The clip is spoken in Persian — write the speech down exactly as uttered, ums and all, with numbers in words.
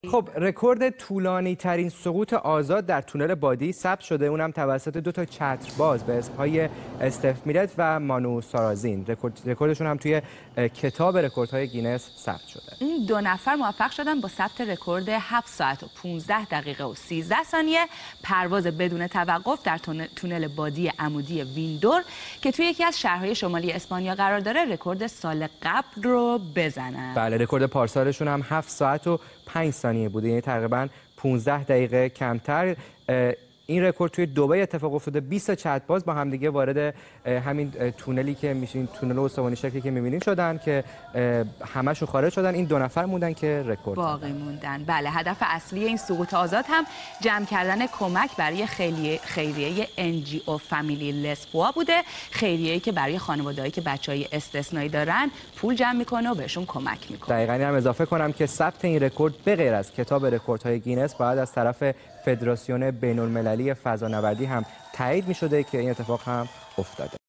خب رکورد طولانی ترین سقوط آزاد در تونل بادی ثبت شده، اونم توسط دو تا چترباز به اسمهای استف میلت و مانو سارازین. رکورد رکوردشون هم توی کتاب رکوردهای گینس ثبت شده. این دو نفر موفق شدن با ثبت رکورد هفت ساعت و پانزده دقیقه و سیزده ثانیه پرواز بدون توقف در تونل بادی عمودی ویندور که توی یکی از شهرهای شمالی اسپانیا قرار داره رکورد سال قبل رو بزنن. بله، رکورد پارسالشون هم هفت ساعت و پنج ثانیه بوده، یعنی تقریبا پانزده دقیقه کمتر. این رکورد توی دبی اتفاق افتاده. بیست تا چترباز با همدیگه وارد همین تونلی که میشین تونل استوانی شکلی که می‌بینین شدن که همشون خارج شدن. این دو نفر موندن که رکورد باقی موندن. بله، هدف اصلی این سقوط آزاد هم جمع کردن کمک برای خیریه خیریه ان جی او فامیلی لسپوا بوده. خیریه‌ای که برای خانواده‌ای که بچهای استثنایی دارن پول جمع میکنه و بهشون کمک میکنه. دقیقاً هم اضافه کنم که ثبت این رکورد به غیر از کتاب رکوردهای گینس باید از طرف فدراسیون بین‌المللی فضانوردی هم تایید می‌شده که این اتفاق هم افتاده.